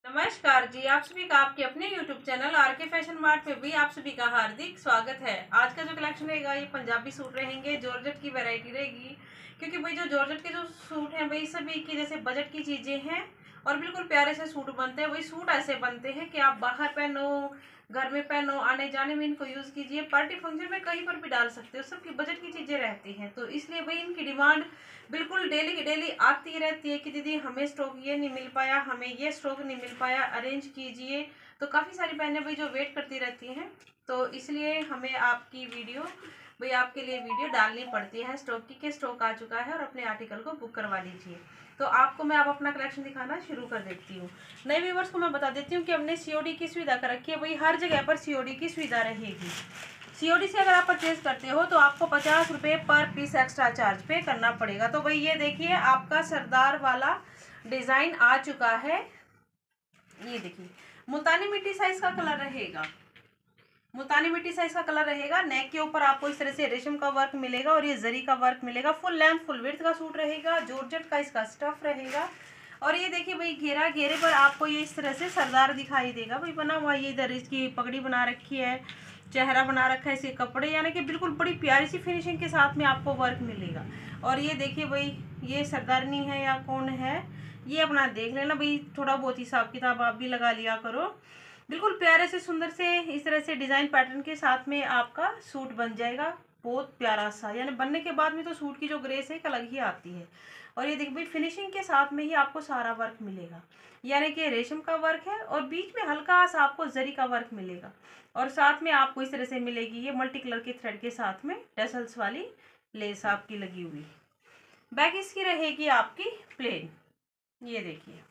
नमस्कार जी, आप सभी का आपके अपने YouTube channel RK fashion mart पे भी आप सभी का हार्दिक स्वागत है। आज का जो कलेक्शन रहेगा ये पंजाबी सूट रहेंगे, जॉर्जेट की वैरायटी रहेगी। क्योंकि भाई जो जॉर्जेट के जो सूट हैं भाई सभी की जैसे बजट की चीजें हैं और बिल्कुल प्यारे से सूट बनते हैं। वही सूट ऐसे बनते हैं कि आप बाहर पहनो, घर में पहनो, आने जाने में इनको यूज कीजिए, पार्टी फंक्शन में कहीं पर भी डाल सकते हो। सबकी बजट की चीजें रहती हैं, तो इसलिए भाई इनकी डिमांड बिल्कुल डेली की डेली आती रहती है कि दीदी हमें स्टॉक ये नहीं मिल पाया, हमें ये स्टॉक नहीं मिल पाया, अरेंज कीजिए। तो काफ़ी सारी बहनें भाई जो वेट करती रहती हैं, तो इसलिए हमें आपकी वीडियो भाई आपके लिए वीडियो डालनी पड़ती है स्टॉक की कि स्टॉक आ चुका है और अपने आर्टिकल को बुक करवा लीजिए। तो आपको मैं अब अपना कलेक्शन दिखाना शुरू कर देती हूँ। नए व्यूवर्स को मैं बता देती हूँ कि हमने सीओडी की सुविधा कर रखी है। भाई हर जगह पर सीओडी की सुविधा रहेगी। सीओडी से अगर आप परचेज करते हो तो आपको 50 रुपये पर पीस एक्स्ट्रा चार्ज पे करना पड़ेगा। तो भाई ये देखिए आपका सरदार वाला डिजाइन आ चुका है। ये देखिए मुल्तानी मिट्टी साइज का कलर रहेगा, मुल्तानी मिट्टी साइज का कलर रहेगा। नेक के ऊपर आपको इस तरह से रेशम का वर्क मिलेगा और ये जरी का वर्क मिलेगा। फुल लेंथ फुल विड्थ का सूट रहेगा, जॉर्जेट का इसका स्टफ रहेगा। और ये देखिए भाई घेरे पर आपको ये इस तरह से सरदार दिखाई देगा भाई बना हुआ। ये इधर इसकी पगड़ी बना रखी है, चेहरा बना रखा है इसके कपड़े, यानी कि बिल्कुल बड़ी प्यारी सी फिनिशिंग के साथ में आपको वर्क मिलेगा। और ये देखिए भाई ये सरदारनी है या कौन है ये अपना देख लेना भाई, थोड़ा बहुत हिसाब किताब आप भी लगा लिया करो। बिल्कुल प्यारे से सुंदर से इस तरह से डिजाइन पैटर्न के साथ में आपका सूट बन जाएगा। बहुत प्यारा सा, यानी बनने के बाद में तो सूट की जो ग्रेस है एक अलग ही आती है। और ये देखिए भाई फिनिशिंग के साथ में ही आपको सारा वर्क मिलेगा, यानी कि रेशम का वर्क है और बीच में हल्का सा आपको जरी का वर्क मिलेगा। और साथ में आपको इस तरह से मिलेगी ये मल्टी कलर के थ्रेड के साथ में टसल्स वाली लेस आपकी लगी हुई। बैक इसकी रहेगी आपकी प्लेन। ये देखिए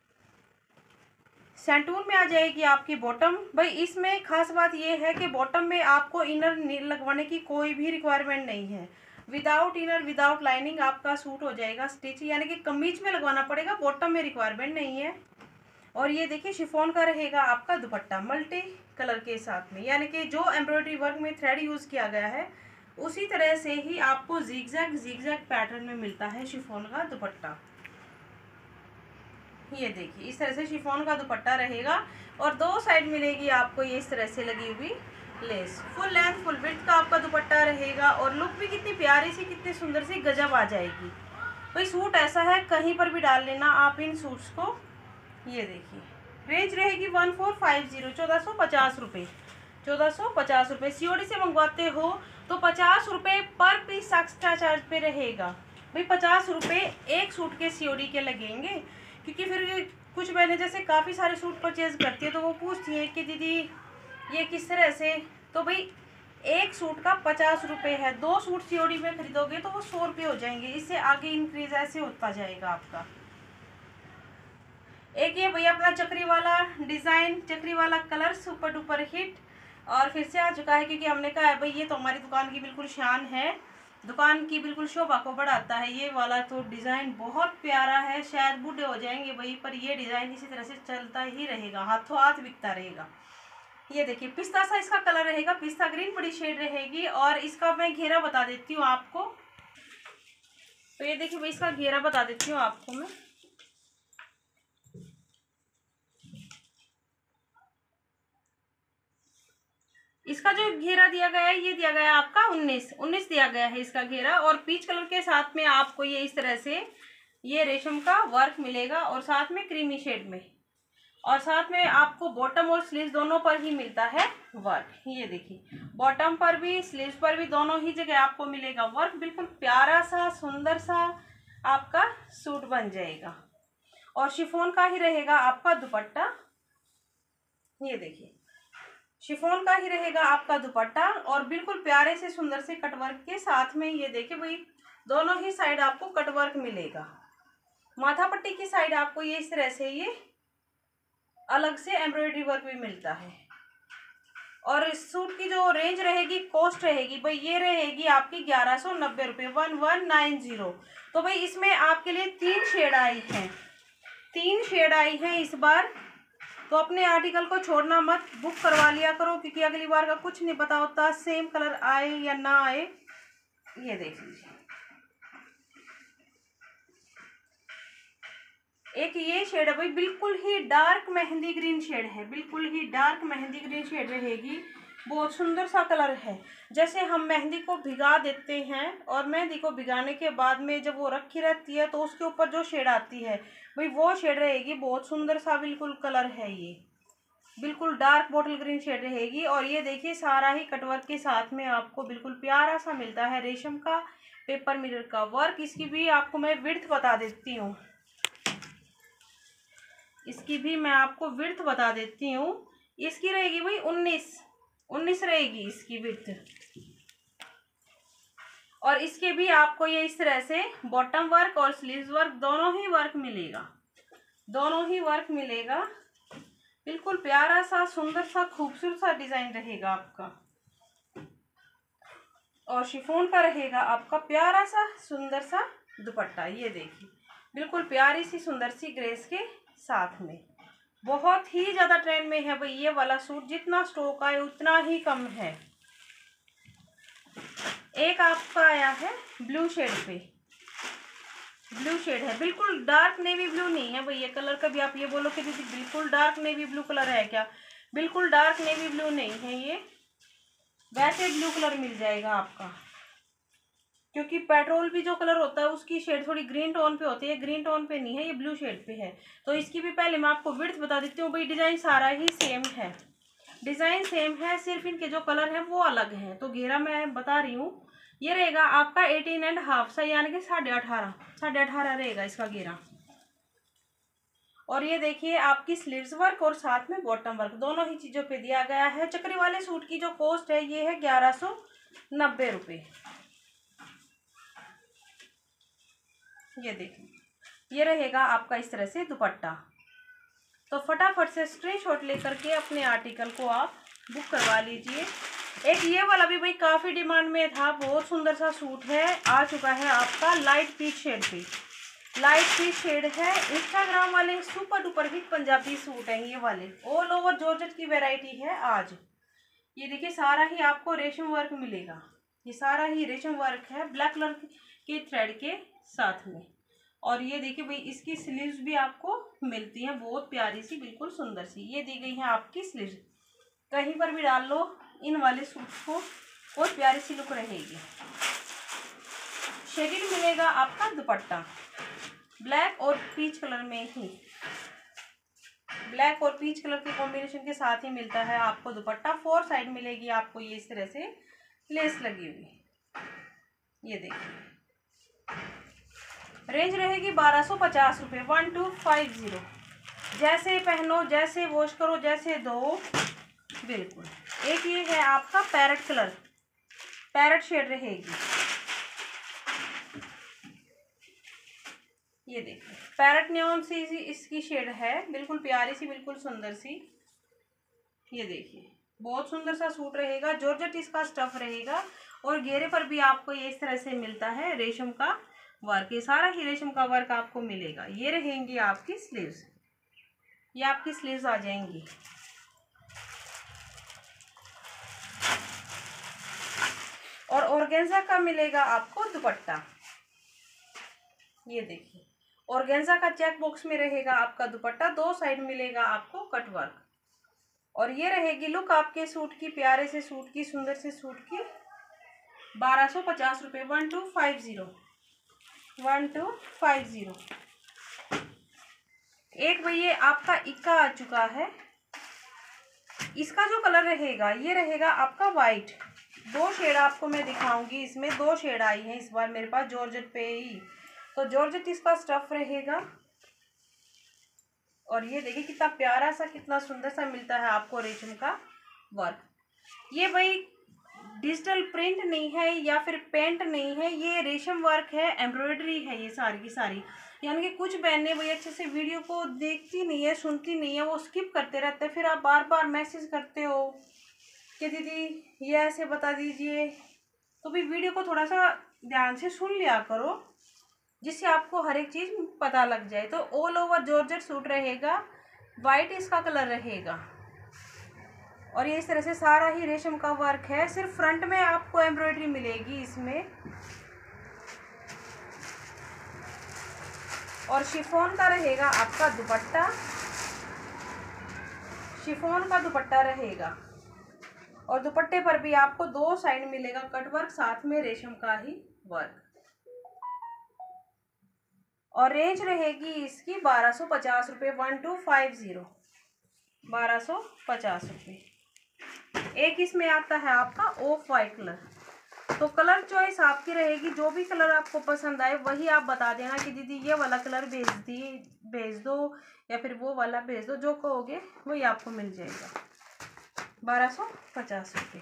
सेंटूर में आ जाएगी आपकी बॉटम। भाई इसमें खास बात ये है कि बॉटम में आपको इनर लगवाने की कोई भी रिक्वायरमेंट नहीं है। विदाउट इनर विदाउट लाइनिंग आपका सूट हो जाएगा स्टिच, यानी कि कमीज में लगवाना पड़ेगा, बॉटम में रिक्वायरमेंट नहीं है। और ये देखिए शिफॉन का रहेगा आपका दुपट्टा मल्टी कलर के साथ में, यानी कि जो एम्ब्रॉयडरी वर्क में थ्रेड यूज किया गया है उसी तरह से ही आपको जिगजैग पैटर्न में मिलता है शिफॉन का दुपट्टा। ये देखिए इस तरह से शिफॉन का दुपट्टा रहेगा और दो साइड मिलेगी आपको ये इस तरह से लगी हुई lace. Full length full width का आपका दुपट्टा रहेगा और लुक भी कितनी प्यारी सी कितनी सुंदर सी गजब आ जाएगी। भाई सूट ऐसा है कहीं पर भी डाल लेना आप इन सूट्स को। ये देखिए रेंज रहेगी 1450, 1450 रुपये, 1450 रुपये। सीओडी से मंगवाते हो तो 50 रुपये पर पीस एक्स्ट्रा चार्ज पे रहेगा। भाई 50 रुपये एक सूट के सीओडी के लगेंगे, क्योंकि फिर कुछ बहनें जैसे काफ़ी सारे सूट परचेज करती है तो वो पूछती हैं कि दीदी ये किस तरह से। तो भाई एक सूट का 50 रुपये है, दो सूट सीओडी में खरीदोगे तो वो 100 रुपये हो जाएंगे। इससे आगे इंक्रीज ऐसे होता जाएगा आपका। एक ये भैया अपना चक्री वाला डिजाइन, चक्री वाला कलर सुपर डुपर हिट और फिर से आ चुका है, क्योंकि हमने कहा है भाई ये तो हमारी दुकान की बिल्कुल शान है, दुकान की बिल्कुल शोभा को बढ़ाता है। ये वाला तो डिजाइन बहुत प्यारा है, शायद बूढ़े हो जाएंगे भाई पर ये डिजाइन इसी तरह से चलता ही रहेगा, हाथों हाथ बिकता रहेगा। ये देखिए पिस्ता सा इसका कलर रहेगा, पिस्ता ग्रीन बड़ी शेड रहेगी। और इसका मैं घेरा बता देती हूँ आपको। तो ये देखिए भाई इसका घेरा बता देती हूँ आपको मैं। इसका जो घेरा दिया गया है ये दिया गया है आपका 19 दिया गया है इसका घेरा। और पीच कलर के साथ में आपको ये इस तरह से ये रेशम का वर्क मिलेगा और साथ में क्रीमी शेड में, और साथ में आपको बॉटम और स्लीव्स दोनों पर ही मिलता है वर्क। ये देखिए बॉटम पर भी स्लीव्स पर भी दोनों ही जगह आपको मिलेगा वर्क। बिल्कुल प्यारा सा सुंदर सा आपका सूट बन जाएगा और शिफॉन का ही रहेगा आपका दुपट्टा। ये देखिए शिफॉन का ही रहेगा आपका दुपट्टा और बिल्कुल प्यारे से सुंदर से कटवर्क के साथ में। ये देखिए भाई दोनों ही साइड आपको कटवर्क मिलेगा। माथा पट्टी की साइड आपको ये इस तरह से ये अलग से एम्ब्रॉयडरी वर्क भी मिलता है। और इस सूट की जो रेंज रहेगी कॉस्ट रहेगी भाई ये रहेगी आपकी 1190 रुपये, 1190। तो भाई इसमें आपके लिए 3 शेड आई हैं, 3 शेड आई हैं इस बार। तो अपने आर्टिकल को छोड़ना मत, बुक करवा लिया करो, क्योंकि अगली बार का कुछ नहीं पता होता सेम कलर आए या ना आए। ये देख लीजिए एक ये शेड है भाई, बिल्कुल ही डार्क मेहंदी ग्रीन शेड है, बिल्कुल ही डार्क मेहंदी ग्रीन शेड रहेगी। बहुत सुंदर सा कलर है। जैसे हम मेहंदी को भिगा देते हैं और मेहंदी को भिगाने के बाद में जब वो रखी रहती है तो उसके ऊपर जो शेड आती है भाई वो शेड रहेगी। बहुत सुंदर सा बिल्कुल कलर है, ये बिल्कुल डार्क बॉटल ग्रीन शेड रहेगी। और ये देखिए सारा ही कटवर्क के साथ में आपको बिल्कुल प्यारा सा मिलता है रेशम का पेपर मिरर का वर्क। इसकी भी आपको मैं विड्थ बता देती हूँ, इसकी भी मैं आपको विड्थ बता देती हूँ। इसकी रहेगी भाई 19 रहेगी इसकी विड्थ। और इसके भी आपको ये इस तरह से बॉटम वर्क और स्लीव्स वर्क दोनों ही वर्क मिलेगा, दोनों ही वर्क मिलेगा। बिल्कुल प्यारा सा सुंदर सा खूबसूरत सा डिजाइन रहेगा आपका। और शिफॉन का रहेगा आपका प्यारा सा सुंदर सा दुपट्टा। ये देखिए बिल्कुल प्यारी सी सुंदर सी ग्रेस के साथ में। बहुत ही ज़्यादा ट्रेंड में है भाई ये वाला सूट, जितना स्टॉक आए उतना ही कम है। एक आपका आया है ब्लू शेड पे, ब्लू शेड है, बिल्कुल डार्क नेवी ब्लू नहीं है भाई ये कलर। कभी आप ये बोलो कि दीदी बिल्कुल डार्क नेवी ब्लू कलर है क्या, बिल्कुल डार्क नेवी ब्लू नहीं है ये, वैसे ब्लू कलर मिल जाएगा आपका। क्योंकि पेट्रोल भी जो कलर होता है उसकी शेड थोड़ी ग्रीन टोन पे होती है, ग्रीन टोन पे नहीं है, ये ब्लू शेड पे है। तो इसकी भी पहले मैं आपको विड्थ बता देती हूँ भाई। डिज़ाइन सारा ही सेम है, डिज़ाइन सेम है, सिर्फ इनके जो कलर हैं वो अलग हैं। तो घेरा मैं बता रही हूँ, ये रहेगा आपका 18.5 सा, यानी कि 18.5 रहेगा इसका घेरा। और ये देखिए आपकी स्लीव्स वर्क और साथ में बॉटम वर्क दोनों ही चीज़ों पे दिया गया है। चक्री वाले सूट की जो कॉस्ट है ये है 1190 रुपये। ये देखिए ये रहेगा आपका इस तरह से दुपट्टा। तो फटाफट से स्क्रीनशॉट लेकर के अपने आर्टिकल को आप बुक करवा लीजिए। एक ये वाला भी भाई काफ़ी डिमांड में था, बहुत सुंदर सा सूट है, आ चुका है आपका लाइट पीच शेड पे, लाइट पीच शेड है। इंस्टाग्राम वाले super duper hit Punjabi suit है ये वाले, ऑल ओवर जॉर्जेट की वैरायटी है आज। ये देखिए सारा ही आपको रेशम वर्क मिलेगा, ये सारा ही रेशम वर्क है ब्लैक कलर के थ्रेड के साथ में। और ये देखिए भाई इसकी स्लीव्स भी आपको मिलती हैं, बहुत प्यारी सी बिल्कुल सुंदर सी ये दी गई है आपकी स्लीव्स। कहीं पर भी डाल लो इन वाले सूट को, बहुत प्यारी सी लुक रहेगी। शेडेड मिलेगा आपका दुपट्टा ब्लैक और पीच कलर में ही, ब्लैक और पीच कलर के कॉम्बिनेशन के साथ ही मिलता है आपको दुपट्टा। 4 साइड मिलेगी आपको ये इस तरह से लेस लगी हुई। ये देखिए रेंज रहेगी 1250 रुपये, 1250। जैसे पहनो, जैसे वॉश करो, जैसे धो, बिल्कुल। एक ये है आपका पैरेट कलर, पैरेट शेड रहेगी। ये देखिए पैरेट न्योन सी इसकी शेड है, बिल्कुल प्यारी सी बिल्कुल सुंदर सी। ये देखिए बहुत सुंदर सा सूट रहेगा, जॉर्जेट इसका स्टफ रहेगा। और घेरे पर भी आपको ये इस तरह से मिलता है रेशम का वर्क, ये सारा ही रेशम का वर्क आपको मिलेगा। ये रहेंगी आपकी स्लीव्स, ये आपकी स्लीव्स आ जाएंगी। और ऑर्गेन्जा का मिलेगा आपको दुपट्टा। ये देखिए ऑर्गेन्जा का चेक बॉक्स में रहेगा आपका दुपट्टा, 2 साइड मिलेगा आपको कट वर्क। और ये रहेगी लुक आपके सूट की, प्यारे से सूट की, सुंदर से सूट की। 1250 रुपये, 1250। एक भैया आपका इक्का आ चुका है, इसका जो कलर रहेगा ये रहेगा आपका वाइट। 2 शेड आपको मैं दिखाऊंगी, इसमें 2 शेड आई हैं इस बार मेरे पास जॉर्जेट पे ही। तो जॉर्जेट इसका स्टफ रहेगा। और ये देखिए कितना प्यारा सा, कितना सुंदर सा मिलता है आपको रेशम का वर्क। ये भाई डिजिटल प्रिंट नहीं है या फिर पेंट नहीं है, ये रेशम वर्क है, एम्ब्रॉयडरी है ये सारी की सारी। यानी कि कुछ बहनें भाई अच्छे से वीडियो को देखती नहीं है, सुनती नहीं है, वो स्किप करते रहते हैं। फिर आप बार बार मैसेज करते हो कि दीदी ये ऐसे बता दीजिए। तो भाई वीडियो को थोड़ा सा ध्यान से सुन लिया करो, जिससे आपको हर एक चीज़ पता लग जाए। तो ऑल ओवर जॉर्जेट सूट रहेगा, वाइट इसका कलर रहेगा। और ये इस तरह से सारा ही रेशम का वर्क है, सिर्फ फ्रंट में आपको एम्ब्रॉयडरी मिलेगी इसमें। और शिफॉन का रहेगा आपका दुपट्टा, शिफॉन का दुपट्टा रहेगा। और दुपट्टे पर भी आपको 2 साइड मिलेगा कट वर्क, साथ में रेशम का ही वर्क। और रेंज रहेगी इसकी 1250 रुपये, 1250, 1250 रुपये। एक इसमें आता है आपका ऑफ वाइट कलर। तो कलर चॉइस आपकी रहेगी, जो भी कलर आपको पसंद आए वही आप बता देना कि दीदी ये वाला कलर भेज दो या फिर वो वाला भेज दो, जो कहोगे वही आपको मिल जाएगा। 1250 रुपये।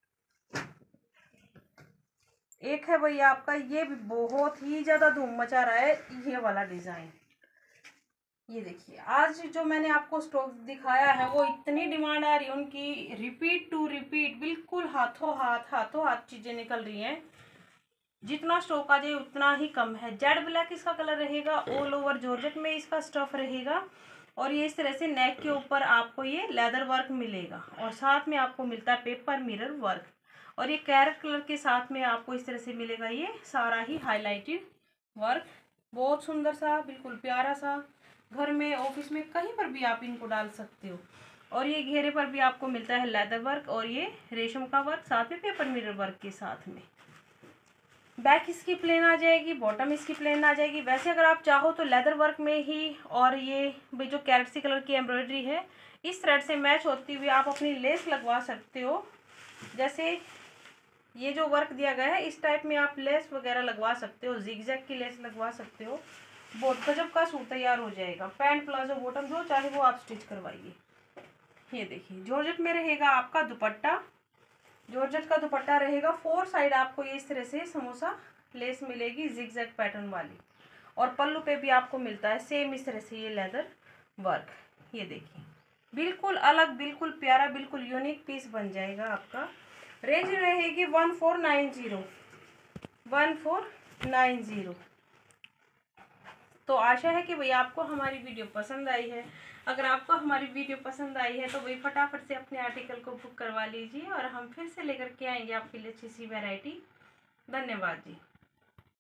एक है भैया आपका, ये भी बहुत ही ज़्यादा धूम मचा रहा है, ये वाला डिज़ाइन। ये देखिए, आज जो मैंने आपको स्टॉक दिखाया है वो इतनी डिमांड आ रही है उनकी, रिपीट टू रिपीट, बिल्कुल हाथों हाथ चीज़ें निकल रही हैं। जितना स्टॉक आ जाए उतना ही कम है। जेड ब्लैक इसका कलर रहेगा, ऑल ओवर जॉर्जेट में इसका स्टफ रहेगा। और ये इस तरह से नेक के ऊपर आपको ये लेदर वर्क मिलेगा और साथ में आपको मिलता है पेपर मिरर वर्क। और ये कैरेट कलर के साथ में आपको इस तरह से मिलेगा ये सारा ही हाईलाइटेड वर्क। बहुत सुंदर सा, बिल्कुल प्यारा सा, घर में ऑफिस में कहीं पर भी आप इनको डाल सकते हो। और ये घेरे पर भी आपको मिलता है लेदर वर्क और ये रेशम का वर्क, साथ में पेपर मिरर वर्क के साथ में। बैक इसकी प्लेन आ जाएगी, बॉटम इसकी प्लेन आ जाएगी। वैसे अगर आप चाहो तो लेदर वर्क में ही, और ये भाई जो कैरेट सी कलर की एम्ब्रॉयडरी है इस थ्रेड से मैच होती हुई आप अपनी लेस लगवा सकते हो। जैसे ये जो वर्क दिया गया है इस टाइप में आप लेस वगैरह लगवा सकते हो, जिगजैग की लेस लगवा सकते हो। बहुत गजब का सूट तैयार हो जाएगा। पैंट प्लाजो बॉटम जो चाहे वो आप स्टिच करवाइए। ये देखिए, जॉर्जेट में रहेगा आपका दुपट्टा, जॉर्जेट का दुपट्टा रहेगा। 4 साइड आपको ये इस तरह से समोसा लेस मिलेगी जिगजैग पैटर्न वाली। और पल्लू पे भी आपको मिलता है सेम इस तरह से ये लेदर वर्क। ये देखिए, बिल्कुल अलग, बिल्कुल प्यारा, बिल्कुल यूनिक पीस बन जाएगा आपका। रेंज रहेगी 1490, 1490। तो आशा है कि भाई आपको हमारी वीडियो पसंद आई है। अगर आपको हमारी वीडियो पसंद आई है तो भाई फटाफट से अपने आर्टिकल को बुक करवा लीजिए और हम फिर से लेकर के आएंगे आपके लिए अच्छी सी वैरायटी। धन्यवाद जी।